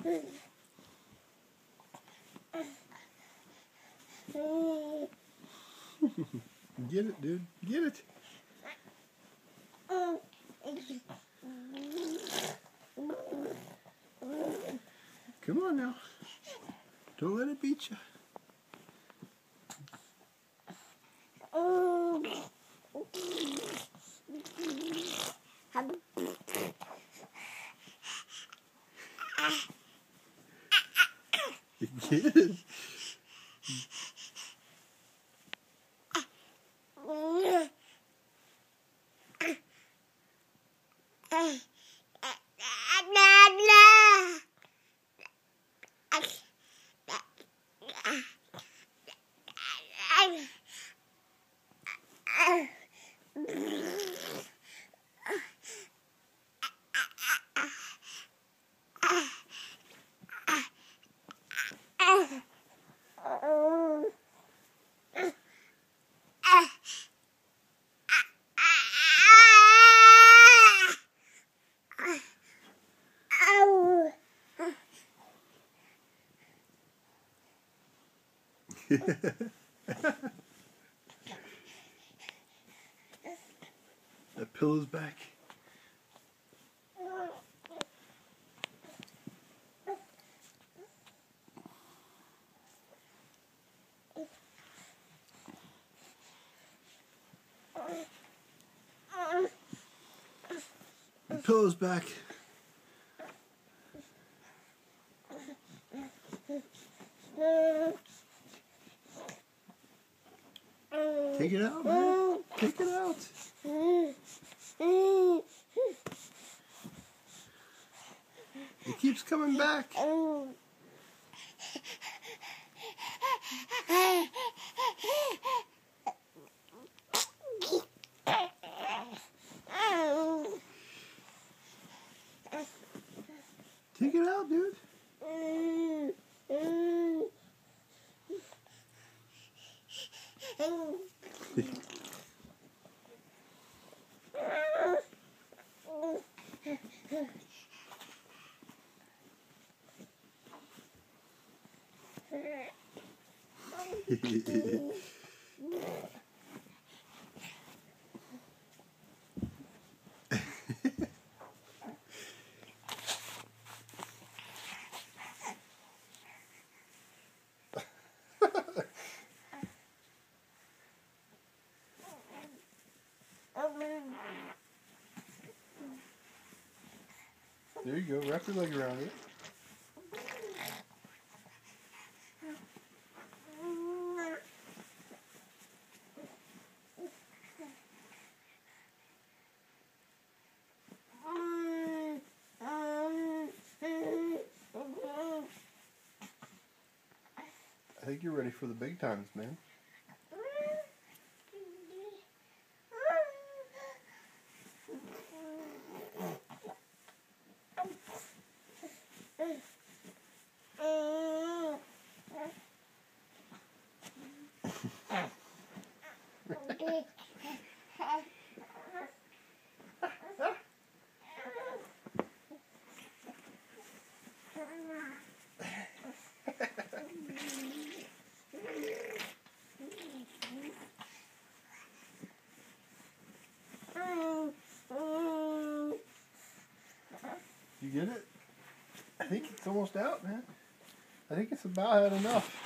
Get it, dude. Get it. Come on now. Don't let it beat you. Get it. That pillow's back. The pillow's back. Take it out, man. Take it out. It keeps coming back. Take it out, dude. There you go. Wrap your leg around it. I think you're ready for the big times, man. You get it? I think it's almost out, man. I think it's about had enough.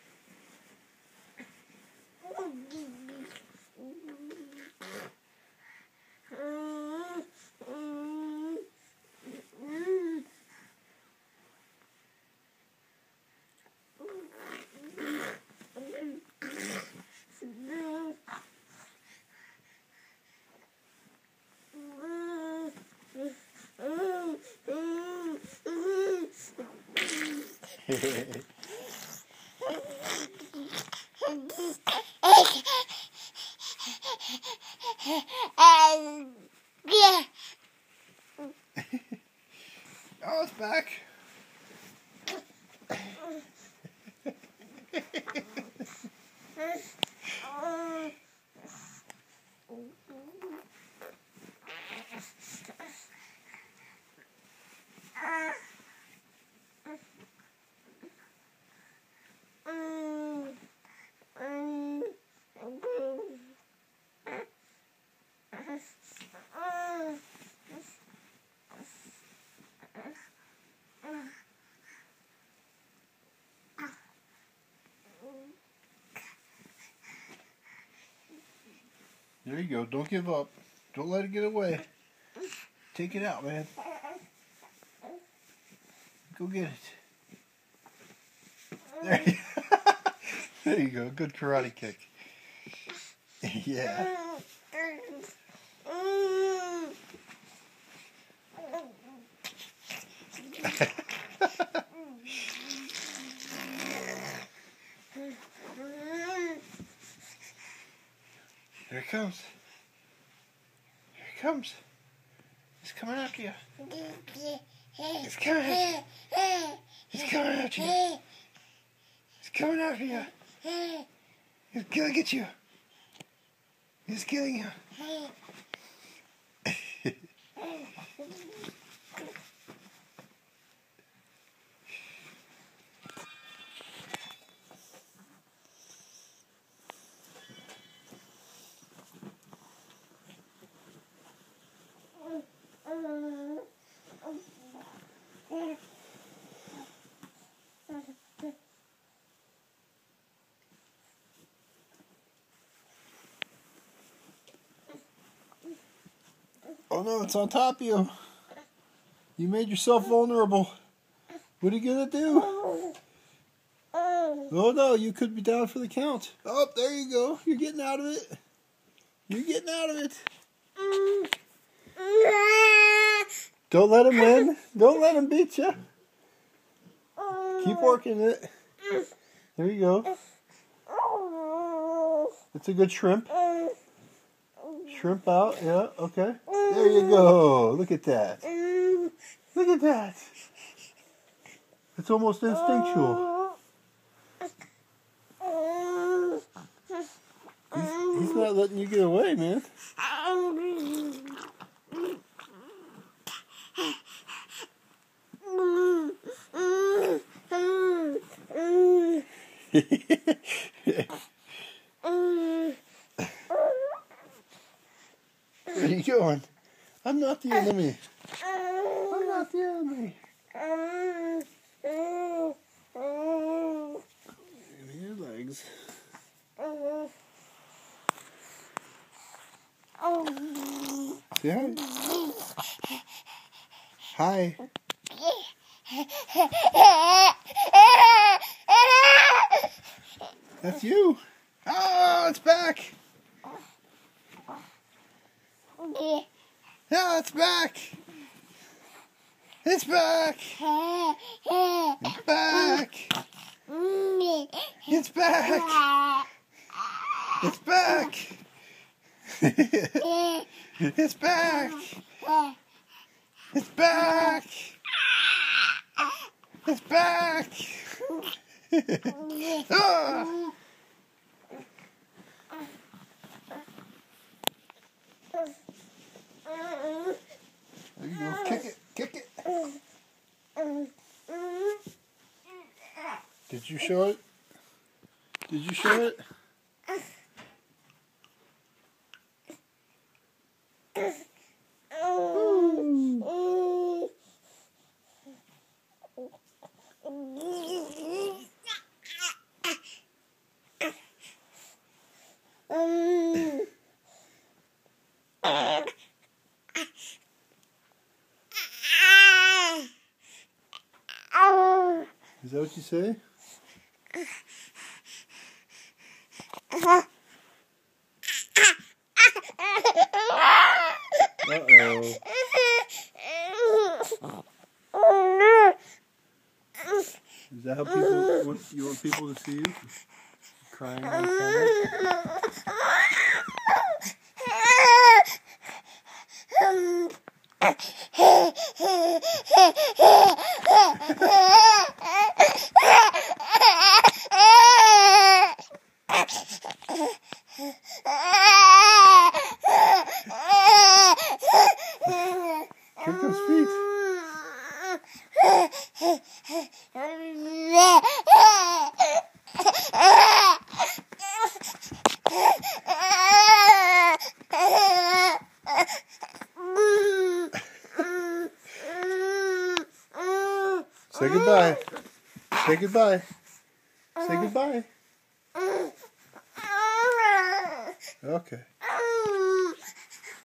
Oh, it's back. There you go. Don't give up. Don't let it get away. Take it out, man. Go get it. There you, there you go. Good karate kick. Yeah. Here it comes. Here it comes. It's coming after you. It's coming at you. It's coming at you. It's coming after you. He's gonna get you. He's killing you. Oh no, it's on top of you. You made yourself vulnerable. What are you gonna do? Oh no, you could be down for the count. Oh, there you go. You're getting out of it. You're getting out of it. Don't let him win. Don't let him beat you. Keep working it. There you go. It's a good shrimp. Shrimp out, yeah, okay. There you go. Look at that. Look at that. It's almost instinctual. He's not letting you get away, man. Where are you going? I'm not the enemy. I'm not the enemy. Give me your legs. Say hi. Hi. That's you. Oh, it's back. Yeah, it's back. It's back. It's back. It's back. It's back. It's back. It's back. It's back. Ah. There you go. Kick it. Kick it. Did you show it? Did you show it? Is that what you say? Uh-oh. Is that how you want people to see you? Crying on camera? Kick those feet. Say goodbye. Say goodbye. Say goodbye. Okay.